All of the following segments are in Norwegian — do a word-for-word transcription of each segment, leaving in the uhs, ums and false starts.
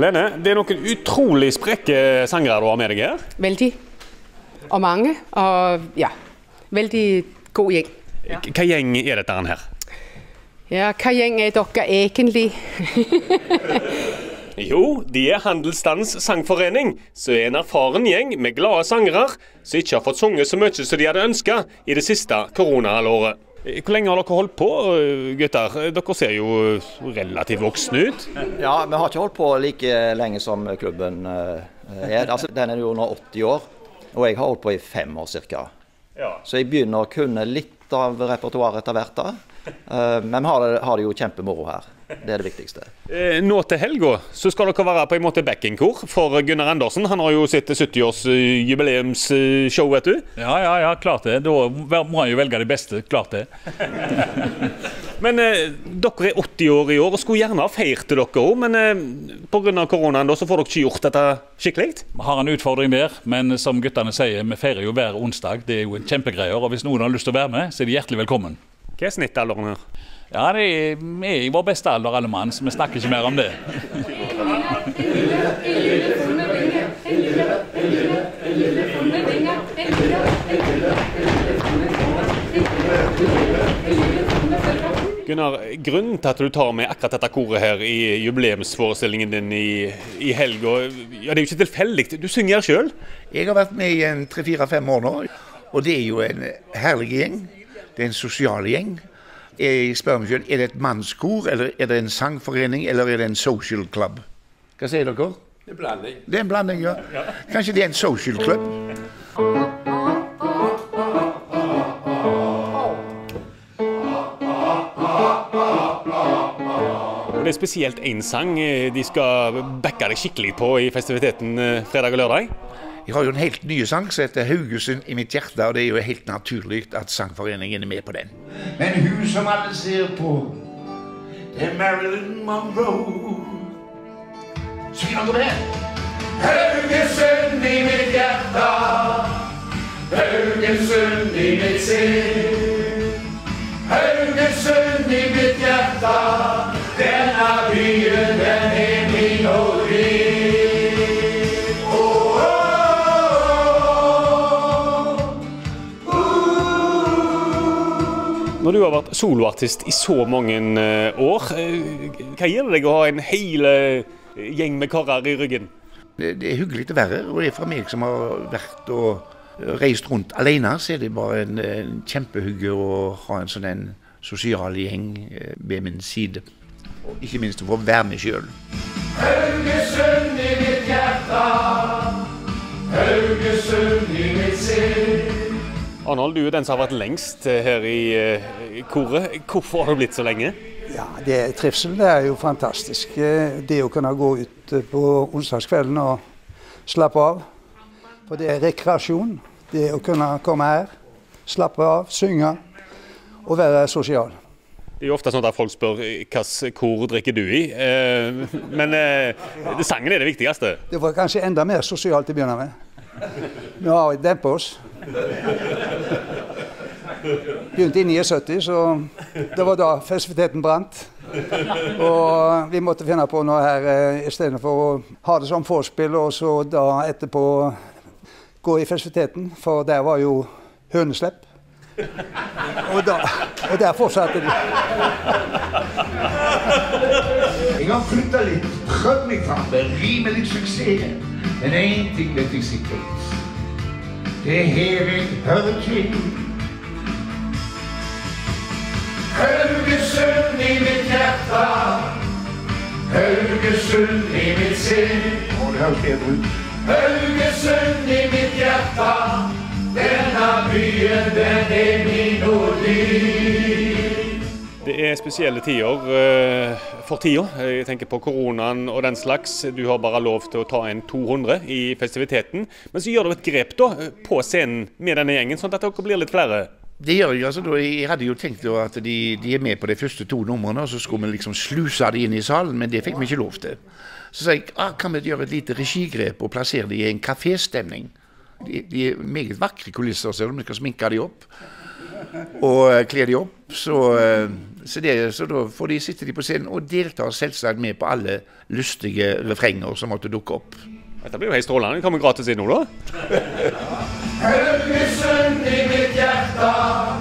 Lene, det er noen utrolig sprekke sangere du har med deg her. Veldig. Og mange, og ja, veldig god gjeng. Ja. Hva gjeng er dette her? Ja, hva gjeng er dere egentlig? Jo, de er Handelsstandens sangforening, så er en erfaren gjeng med glade sangere som ikke har fått sunget så mye som de hadde ønsket i det siste koronahalvåret. Hvor lenge har dere holdt på, gutter? Dere ser jo relativt voksne ut. Ja, vi har ikke holdt på like lenge som klubben er. Altså, den er jo nå åtti år, og jeg har holdt på i fem år cirka. Ja. Så jeg begynner å kunne litt av repertoaret etter hvert da. Men vi har det, har det jo kjempemoro her. Det er det viktigste. Nå til helga så skal dere være på en måte backingkor for Gunnar Andersen. Han har jo sitt sytti-års jubileumsshow, vet du. Ja, ja, ja, klart det. Da må han jo velge det beste, klart det. Men eh, dere er åtti år i år og skulle gjerne ha feirt til dere også, men eh, på grunn av koronaen da, så får dere ikke gjort dette skikkelig? Vi har en utfordring der, men som guttene sier, vi feirer jo hver onsdag. Det er jo en kjempegreier, og hvis noen har lyst til å være med, så er de hjertelig velkommen. Hva er snittalderen her? Ja, det er, vi er i vår beste alder, alle mann, så vi snakker ikke mer om det. Gunnar, grunnen til at du tar med akkurat dette koret her i jubileumsforestillingen din i, i helga, ja, det er jo ikke tilfeldig. Du synger her selv? Jeg har vært med i en tre fire fem år nå, og det er jo en herlig gjeng. Det er en sosial gjeng. Jeg spør meg selv, er det et mannskor, eller er det en sangforening, eller er det en social club? Hva sier dere? Det er en blanding. Det er en blanding, ja. Kanskje det er en social club? Det er spesielt en sang de skal backe deg skikkelig på i festiviteten fredag og lørdag. Jeg har jo en helt ny sang som heter Haugesund i mitt hjerte, og det er jo helt naturlig at sangforeningen er med på den. Men hun som alle ser på, det er Marilyn Monroe. Synger dere det? Haugesund i mitt hjerte, Haugesund i mitt sinn. Haugesund i mitt hjerte, denne byen, den er min og din. Når du har vært soloartist i så mange år, hva gir det deg å ha en hel gjeng med karer i ryggen? Det, det er hyggelig å være her, og det er fra meg som har vært og reist rundt alene, så er det bare en, en kjempehygge å ha en sånn en sosial gjeng ved min side. Og ikke minst å få være med selv. Haugesund i mitt hjerte, Haugesund i mitt sinn. Arnold, du er den som har vært lengst her i, i koret. Hvorfor har du blitt så lenge? Ja, det er trivsel. Det er jo fantastisk. Det å kunne gå ut på onsdagskvelden og slappe av. For det er rekreasjon. Det å kunne komme her, slappe av, synge og være sosial. Det er jo ofte sånn at folk spør hvilken kor drikker du i, men sangen er det viktigste. Det var kanskje enda mer sosialt til å begynne med. Nå har vi dempet oss. Begynte i syttini, så det var da festiviteten brant. Og vi måtte finne på noe her i stedet for å ha det som forspill, og så da etterpå gå i festiviteten, for der var jo høneslepp. Og, da, og der fortsatte det. Jeg har flyttet litt, prøvd meg fram med rimelig suksess. Men en ting vet jeg sikkert. Det er her jeg hører til. Haugesund i mitt hjerte, Haugesund i mitt sinn. Å, det høres bedre ut. Haugesund i mitt hjerte, denne byen, den er min og din. Det er spesielle tider uh, for tida. Jeg tenker på koronaen og den slags. Du har bare lov til å ta en to hundre i festiviteten. Men så gjør du et grep da, på scenen med denne gjengen, sånn at dere blir litt flere. Det gjør jeg. altså. Jeg hadde jo tenkt at de, de er med på de første to numrene, og så skulle vi liksom sluse de inn i salen, men det fikk vi ikke lov til. Så sa jeg, ah, kan vi gjøre et lite regigrep og plassere de i en kaféstemning? De, de er meget vakre kulisser, selv om vi skal sminke de opp. og kler de opp. Så, så, det, så da får de sitte de på scenen og delta selvsagt med på alle lystige refrenger som måtte dukke opp. Dette blir jo helt strålende. Det kommer gratis inn nå da. Haugesund i mitt hjerte,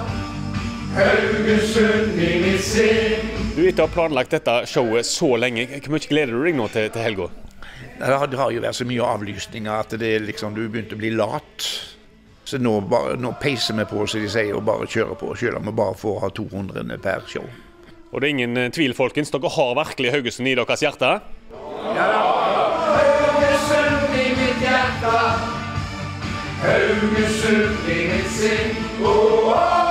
Haugesund i mitt sinn. Du etter å ha planlagt dette showet så lenge, hvor mye gleder du deg nå til, til helga? Det har jo vært så mye avlysninger at det liksom, du begynte å bli lat. Så nå, bare, nå peiser vi på, så de sier, og bare kjører på, selv om vi bare får ha to hundre per show. Og det er ingen tvil, folkens, dere har virkelig Haugesund i deres hjerte? Ja da! Haugesund i mitt hjerte, Haugesund i mitt sinn, oh, oh.